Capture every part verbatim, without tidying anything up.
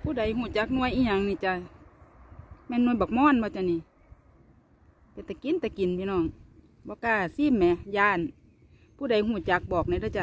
ผู้ใดหูจักหน่วยอีหยังนี่จ้ะแม่นหน่วยบักม่อนมาจ้ะนี่เป็นตะกินตะกินพี่น้องบ่กล้าซิมแม่ย่านผู้ใดหูจักบอกในอยเด้อจ้ะ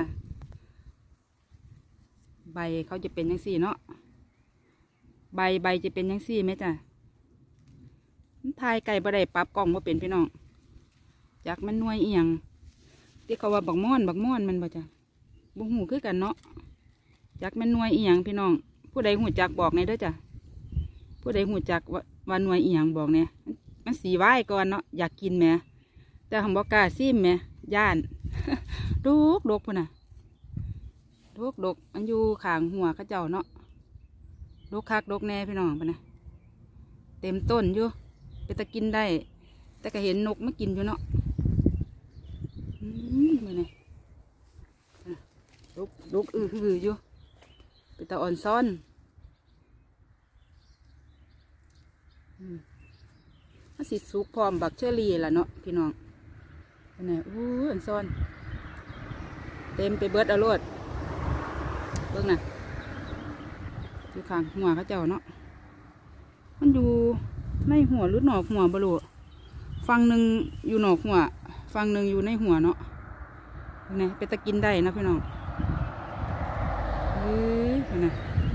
ใบเขาจะเป็นยังสี่เนาะใบใบจะเป็นยังสี่ไหมจ้ะทายไก่บ่ได้ปรับกล่องบ่เป็นพี่น้องจักมันหน่วยอีหยังที่เขาว่าบักม่อนบักม่อนมันบ่จ้ะบ่หูคือกันเนาะจักมันหน่วยอีหยังพี่น้องผู้ใดหูจักบอกในอยเด้อจ้ะผู้ใดหูจักว่าว่าหน่วยอีหยังบอกเนี่ยมันสีไหวก่อนเนาะอยากกินแม่แต่คำบอกกล้าซิมแม่ย่านดุกดกพุ่นน่ะดุกดกมันอยู่ข้างหัวข้าเจ้าเนาะดกคักดกแน่พี่น้องพุ่นน่ะเต็มต้นอยู่ไปตะกินได้แต่ก็เห็นนกไม่กินอยู่เนาะอืมนี่นี่ดกดกอือหืออยู่ไปตะอ่อนซ้อนมันสิสุกพร้อมบักเชอรี่ล่ะเนาะพี่น้องนี่อู้อันซ้อนเต็มไปเบิดเอาโลดเบิ่งน่ะอยู่ข้างหัวเขาเจ้าเนาะมันอยู่ในหัวหรือหนอกหัวบลูฟังหนึ่งอยู่หนอกหัวฟังหนึ่งอยู่ในหัวเนาะนี่ไปตะกินได้นะพี่น้องเฮ้ยนี่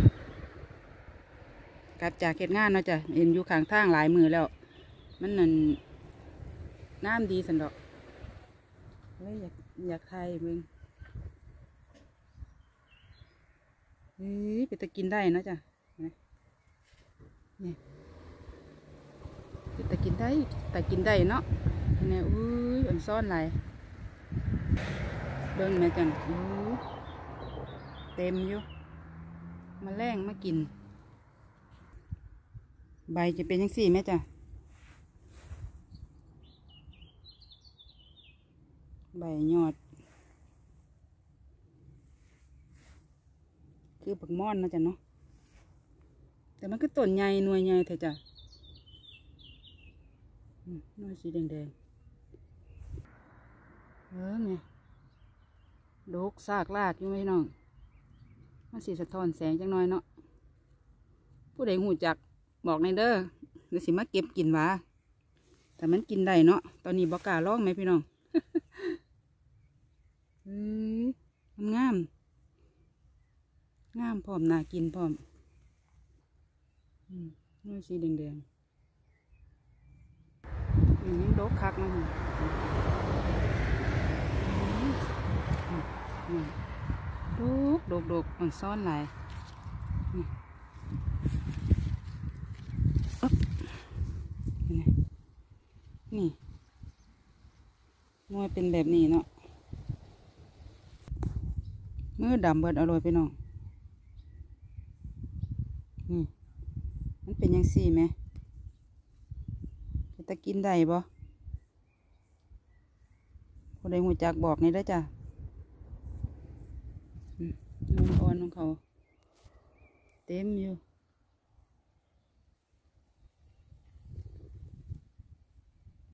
กลับจากเก็บงานเนาะจ้ะเห็นอยู่ข้างทางหลายมือแล้วมันนั่นน้ำดีสันดอกเลยอยากอยากไทยมึงเฮ้ยไปตะกินได้เนาะจ้ะนี่ไปตะกินได้ตะกินได้เนาะนี่อุ้ยอันซ่อนไหลเบิ้งแม่จังอุ้ยเต็มอยู่มาแรงมากินใบจะเป็นยังสี่ไหมจ้ะใบยอดคือปักม่อนนะจ๊ะเนาะแต่มันก็ต้นใหญ่หน่วยใหญ่เถอะจ้ะหน่วยสีแดงๆเออไงดกซากลากอยู่ไหมน้องมันสีสะท้อนแสงจังน้อยเนาะผู้ใดหูจักบอกในเด้อเดี๋ยวสิมาเก็บกินวะแต่มันกินได้เนาะตอนนี้บอกกล้าลองไหมพี่น้องอืมมันงามงามพร้อมน่ากินพร้อมอืมนี่สีแดงแดงอย่างนี้ดกคักนะดกดกดกมันซ่อนหลายนี่มวยเป็นแบบนี้เนาะมือดำเบิดอร่อยไปน้องนี่มันเป็นยังสี่ไหมจะกินได้บ่คนใดหูจักบอกนี่ได้จ้ะนุ่มอ่อนของเขาเต็มอยู่